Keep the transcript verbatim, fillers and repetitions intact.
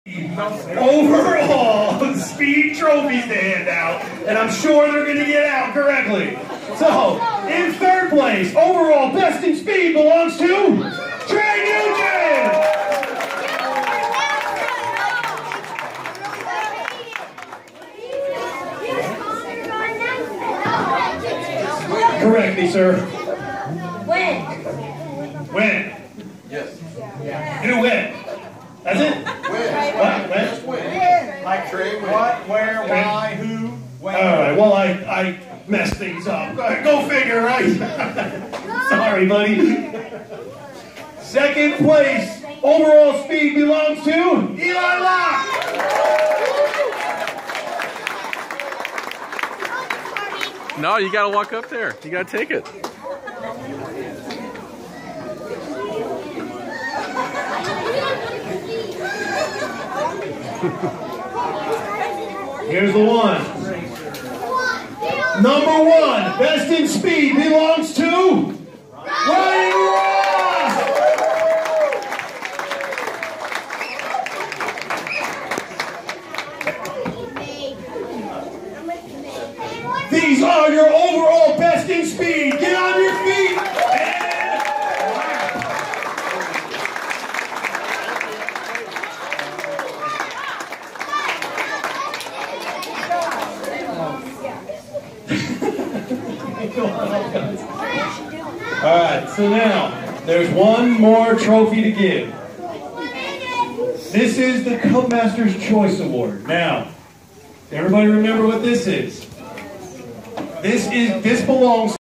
Overall speed trophies to hand out, and I'm sure they're going to get out correctly. So, in third place, overall best in speed belongs to Trey Nugent. Correct me, sir. When? When? Yes. You win. That's it? When? What? When? Just when? Like Trey, when? What, where, why, who, when? Alright, well, I, I messed things up. Go figure, right? Sorry, buddy. Second place, overall speed belongs to Eli Locke. No, you gotta walk up there. You gotta take it. Here's the one. Number one, best in speed belongs to Ryan Ross. These are your overall best in speed. Get on your feet. Alright, so now, there's one more trophy to give. This is the Cubmasters Choice Award. Now, everybody remember what this is? This is, this belongs